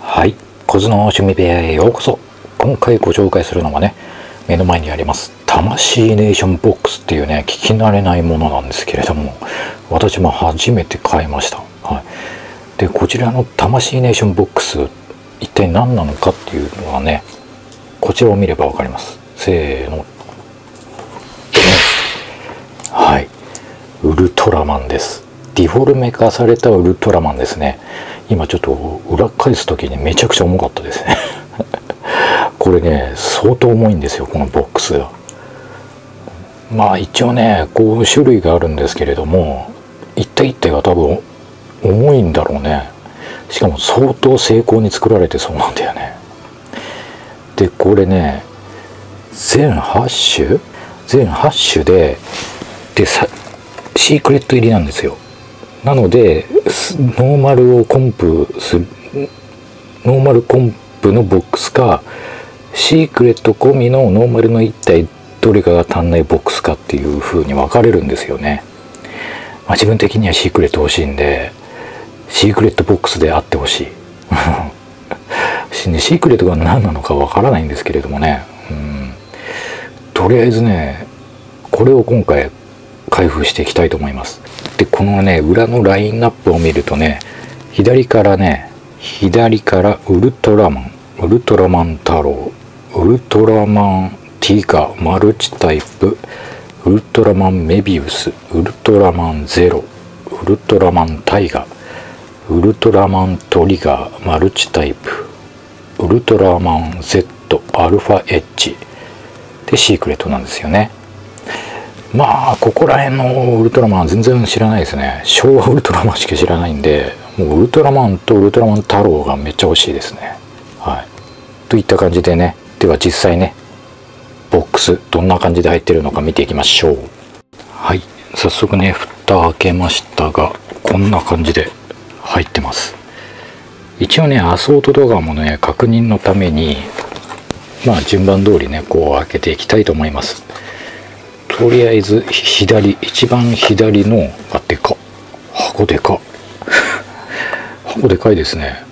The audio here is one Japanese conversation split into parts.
はい、小津の趣味部屋へようこそ。今回ご紹介するのはね、目の前にあります魂ネーションボックスっていうね、聞き慣れないものなんですけれども、私も初めて買いました。はい。で、こちらの魂ネーションボックス、一体何なのかっていうのはね、こちらを見ればわかります。せーの。はい、ウルトラマンです。ディフォルメ化されたウルトラマンですね。今ちょっと裏返す時にめちゃくちゃ重かったですねこれね、相当重いんですよ、このボックスが。まあ一応ね、こう種類があるんですけれども、一体一体が多分重いんだろうね。しかも相当精巧に作られてそうなんだよね。で、これね、全8種でシークレット入りなんですよ。なのでノーマルコンプのボックスか、シークレット込みのノーマルの1体どれかが足んないボックスかっていう風に分かれるんですよね。まあ、自分的にはシークレット欲しいんで、シークレットボックスであってほしいシークレットが何なのか分からないんですけれどもね、とりあえずね、これを今回開封していきたいと思います。で、このね、裏のラインナップを見るとね、左からウルトラマン太郎、ウルトラマンティガマルチタイプ、ウルトラマンメビウス、ウルトラマンゼロ、ウルトラマンタイガ、ウルトラマントリガーマルチタイプ、ウルトラマン Z アルファエッジでシークレットなんですよね。まあここら辺のウルトラマンは全然知らないですね。昭和ウルトラマンしか知らないんで、もうウルトラマンとウルトラマン太郎がめっちゃ欲しいですね。はい。といった感じでね、では実際ね、ボックスどんな感じで入ってるのか見ていきましょう。はい、早速ね、蓋開けましたが、こんな感じで入ってます。一応ね、アソート動画もね、確認のためにまあ順番通りね、こう開けていきたいと思います。とりあえず一番左のでかっ、箱でかっ箱でかいですね。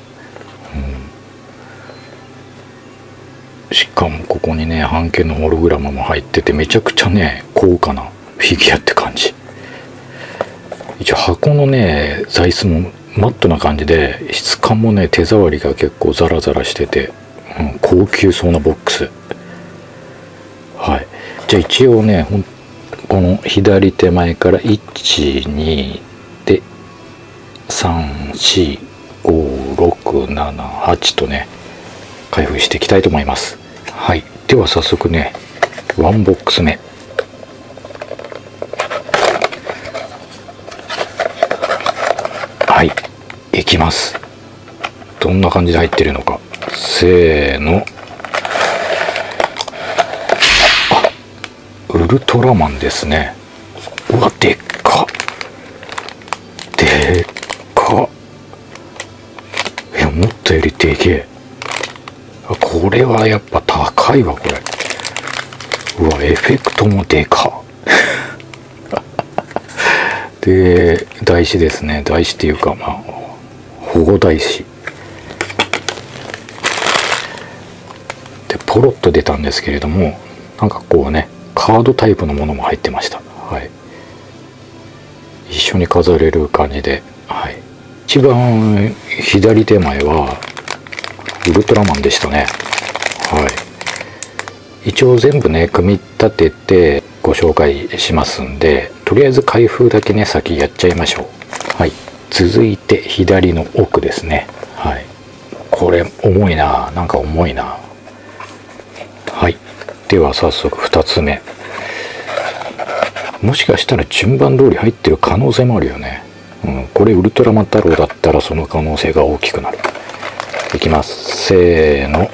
しかもここにね、半径のホログラムも入ってて、めちゃくちゃね、高価なフィギュアって感じ。一応箱のね、材質もマットな感じで、質感もね、手触りが結構ザラザラしてて、高級そうなボックス。はい。じゃあ一応ね、この左手前から1、2で3、4、5、6、7、8とね、開封していきたいと思います。はい。では早速ね、1ボックス目。はい。いきます。どんな感じで入ってるのか。せーの。ウルトラマンですね。うわ、でっか。でっか。思ったよりでけえ。これはやっぱ高いわ、これ。うわ、エフェクトもでか。で、台紙ですね。台紙っていうか、まあ、保護台紙。で、ポロッと出たんですけれども、なんかこうね、カードタイプのものも入ってました。はい。一緒に飾れる感じで。はい。一番左手前はウルトラマンでしたね。はい。一応全部ね、組み立ててご紹介しますんで、とりあえず開封だけね、先やっちゃいましょう。はい。続いて左の奥ですね。はい。これ重いな。なんか重いな。はい。では早速2つ目。もしかしたら順番通り入ってる可能性もあるよね。これウルトラマン太郎だったらその可能性が大きくなる。いきます。せーの。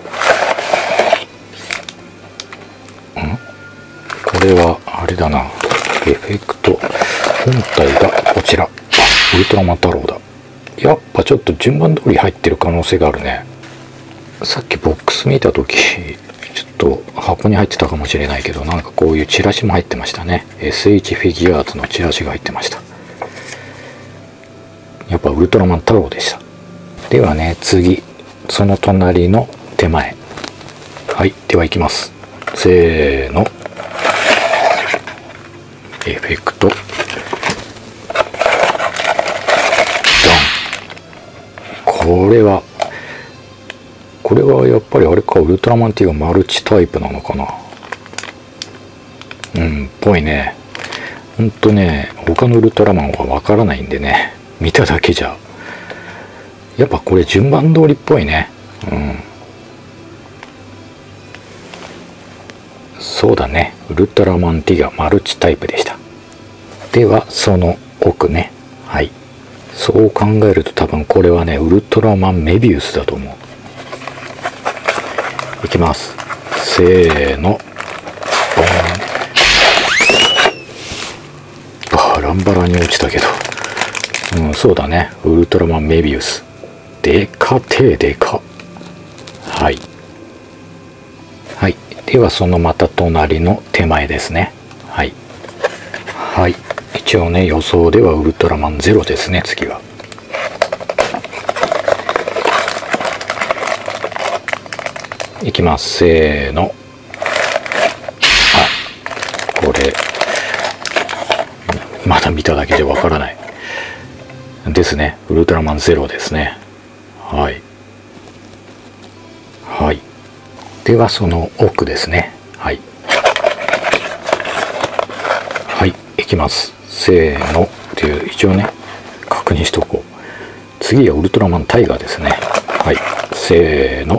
これはあれだな。エフェクト本体がこちら。ウルトラマン太郎だ。やっぱちょっと順番通り入ってる可能性があるね。さっきボックス見た時ちょっと箱に入ってたかもしれないけど、なんかこういうチラシも入ってましたね。SH フィギュアーツのチラシが入ってました。やっぱウルトラマン太郎でした。 ではね、次その隣の手前。はい、ではいきます。せーの。エフェクトドン。これはやっぱりあれか、ウルトラマン T がマルチタイプなのかな。ぽいね。ほんとね、他のウルトラマンはわからないんでね、見ただけじゃやっぱこれ順番通りっぽいね。そうだね、ウルトラマン T がマルチタイプでした。ではその奥ね。はい、そう考えると多分これはね、ウルトラマンメビウスだと思う。いきます。せーの。ボーン。バランバラに落ちたけど、そうだね、ウルトラマンメビウス。でかてでか。はいはい、ではそのまた隣の手前ですね。はいはい、一応ね、予想ではウルトラマンゼロですね。次はいきます。せーの。これまだ見ただけじゃわからないですね。ウルトラマンゼロですね。はいはい、ではその奥ですね。はいはい、いきます。せーのっていう、一応ね確認しとこう。次はウルトラマンタイガーですね。はい、せーの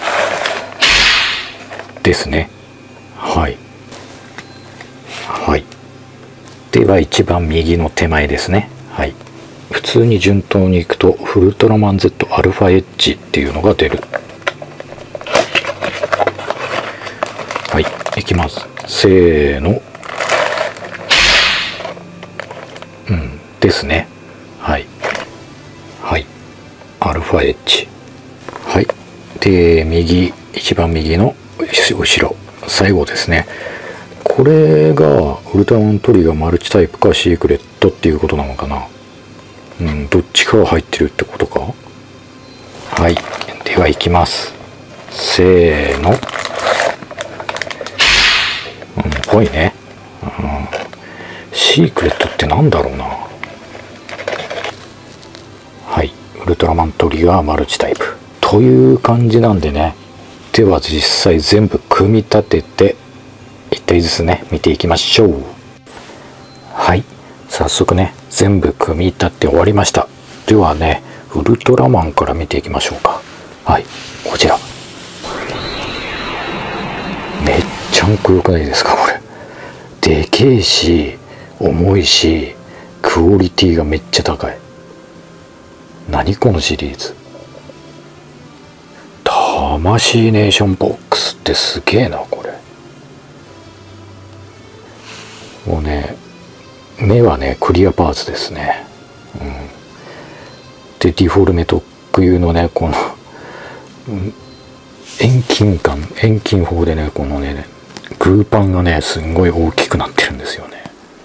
ですね。はいはい、では一番右の手前ですね。はい、普通に順当にいくとウルトラマン Z アルファエッジっていうのが出る。はい、いきます。せーの。ですね。はいはいアルファエッジ。はい、で右、一番右の後ろ最後ですね。これがウルトラマントリガーマルチタイプかシークレットっていうことなのかな。どっちかが入ってるってことか。はい、ではいきます。せーの。ぽいね。シークレットってなんだろうな。はい、ウルトラマントリガーマルチタイプという感じなんでね。では実際全部組み立てて一体ずつね見ていきましょう。はい、早速ね全部組み立て終わりました。ではね、ウルトラマンから見ていきましょうか。はい、こちらめっちゃんこよくないですか。これでけえし重いしクオリティがめっちゃ高い。何このシリーズ。魂ネーションボックスってすげえな。これもうね、目はねクリアパーツですね。でディフォルメ特有のねこの遠近法でね、このねグーパンがねすんごい大きくなってるんですよね。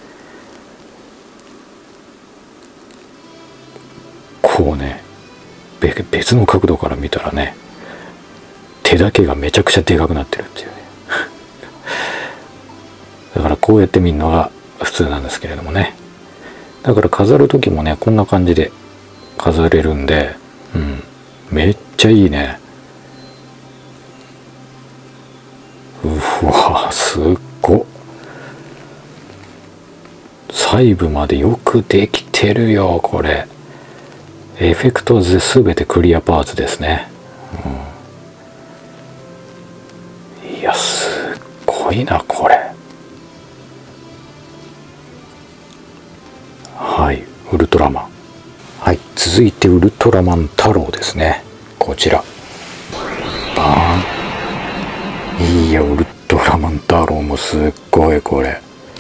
こうね別の角度から見たらね手だけがめちゃくちゃでかくなってるっていうねだからこうやって見るのが普通なんですけれどもね。だから飾る時もねこんな感じで飾れるんで、めっちゃいいね。うわすっご。細部までよくできてるよこれ。エフェクトで全てクリアパーツですね。いやすっごいなこれ。はい、ウルトラマン。はい、続いてウルトラマンタロウですね。こちらバーン。いやウルトラマンタロウもすっごいこれ。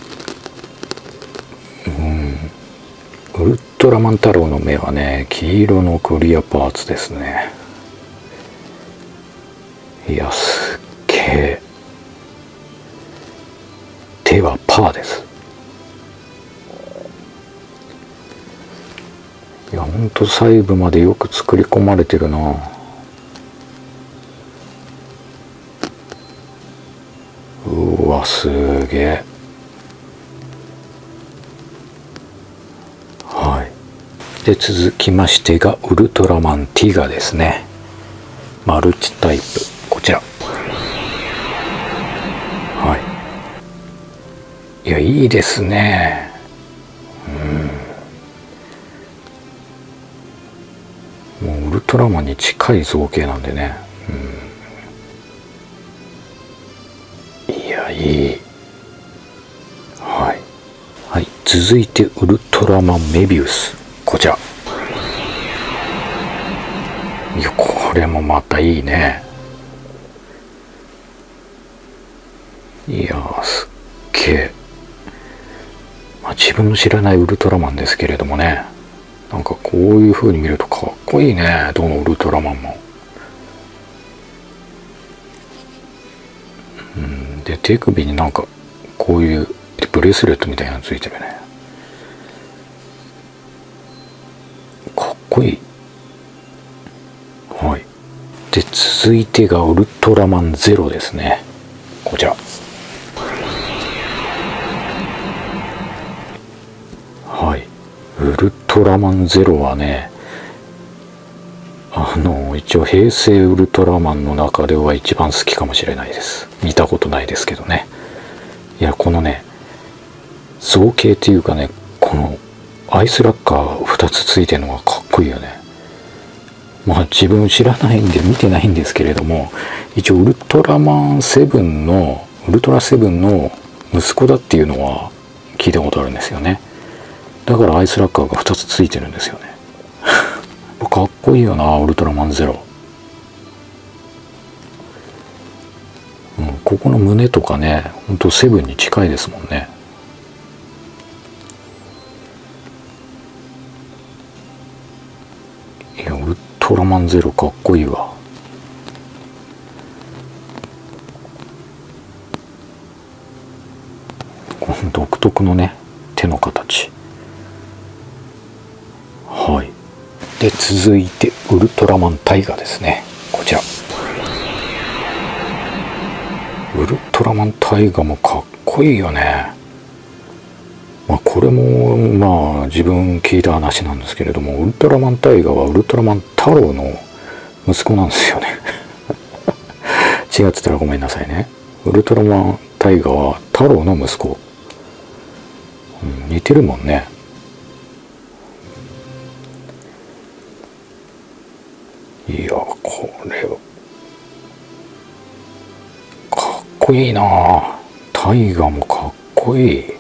ウルトラマンタロウの目はね黄色のクリアパーツですね。いやすっげえ。手はパーです。 いやほんと細部までよく作り込まれてるな。うわすげえ。はい。で続きましてがウルトラマンティガですね。マルチタイプ、こちら。はい。いやいいですね。もうウルトラマンに近い造形なんでね。いやいい。はい。はい、続いてウルトラマンメビウス、こちら。いやこれもまたいいね。いやすっげえ。自分の知らないウルトラマンですけれどもね、なんかこういう風に見るとかっこいいね、どのウルトラマンも。で手首になんかこういうブレスレットみたいなのついてるね。かっこいい。はい。で続いてがウルトラマンゼロですね、こちら。はい。ウルトラマンゼロはね、一応平成ウルトラマンの中では一番好きかもしれないです。見たことないですけどね。いやこのね造形っていうかね、このアイスラッカー2つついてるのがかっこいいよね。自分知らないんで見てないんですけれども、一応ウルトラマン7のウルトラセブンの息子だっていうのは聞いたことあるんですよね。だからアイスラッカーが2つついてるんですよね。かっこいいよなウルトラマンゼロ。ここの胸とかね、ほんとセブンに近いですもんね。いやウルトラマンゼロかっこいいわ。この独特のね手の形。はい。で続いてウルトラマンタイガですね、こちら。ウルトラマンタイガもかっこいいよね。これも自分聞いた話なんですけれども、ウルトラマンタイガはウルトラマン太郎の息子なんですよね。違ってたらごめんなさいね。ウルトラマンタイガは太郎の息子。似てるもんね。いやこれかっこいいな。タイガもかっこいい。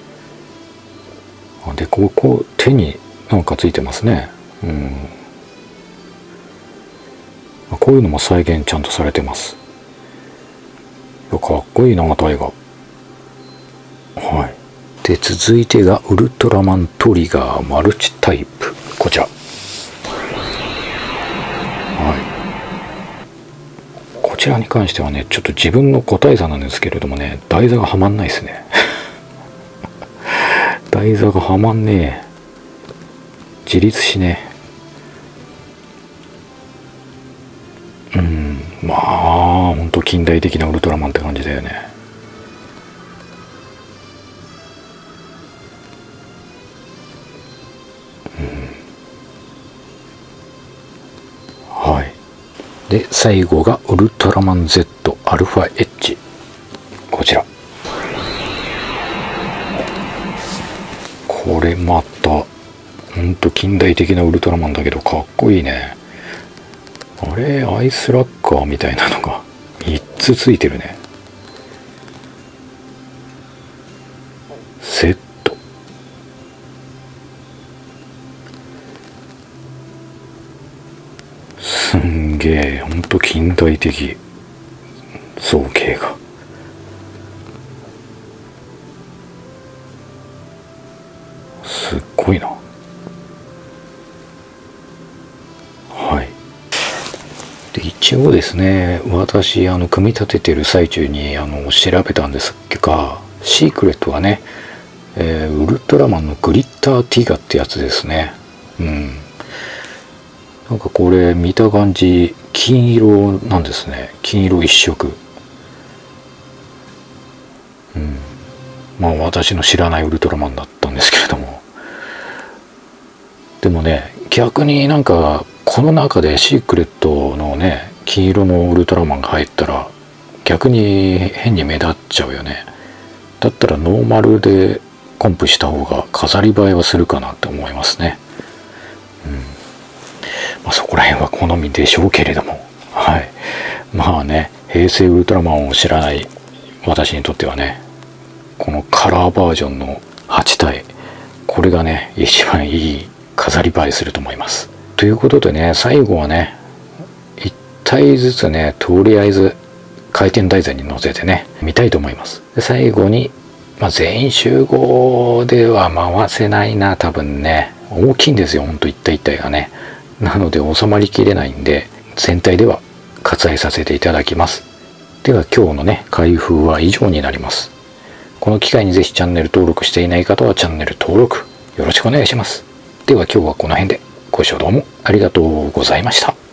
でここ手になんかついてますね。こういうのも再現ちゃんとされてます。いやかっこいいなタイガ。はい。で続いてがウルトラマントリガーマルチタイプ、こちら。こちらに関してはね、ちょっと自分の個体差なんですけれどもね、台座がはまんないですね。台座がはまんねえ。自立しねえ。ほんと近代的なウルトラマンって感じだよね。はい。で最後がウルトラマン Z アルファエッジ、こちら。これまたほんと近代的なウルトラマンだけどかっこいいね。あれアイスラッカーみたいなのが3つついてるね。セット。すんげえほんと近代的造形が。すっごいな。はい。で一応ですね、私組み立ててる最中に調べたんですが、シークレットはね、ウルトラマンのグリッターティガってやつですね。 なんかこれ見た感じ金色なんですね。金色一色。まあ私の知らないウルトラマンだったんですけれども、でもね、逆になんかこの中でシークレットのね金色のウルトラマンが入ったら逆に変に目立っちゃうよね。だったらノーマルでコンプした方が飾り映えはするかなって思いますね。まあ、そこら辺は好みでしょうけれども、はい。まあね、平成ウルトラマンを知らない私にとってはね、このカラーバージョンの8体、これがね、一番いい飾り映えすると思います。ということでね、最後はね、1体ずつね、とりあえず回転台座に乗せてね、見たいと思います。で最後に、全員集合では回せないな、多分ね。大きいんですよ、ほんと一体一体がね。なので収まりきれないんで、全体では割愛させていただきます。では今日のね、開封は以上になります。この機会にぜひチャンネル登録していない方はチャンネル登録よろしくお願いします。では今日はこの辺でご視聴どうもありがとうございました。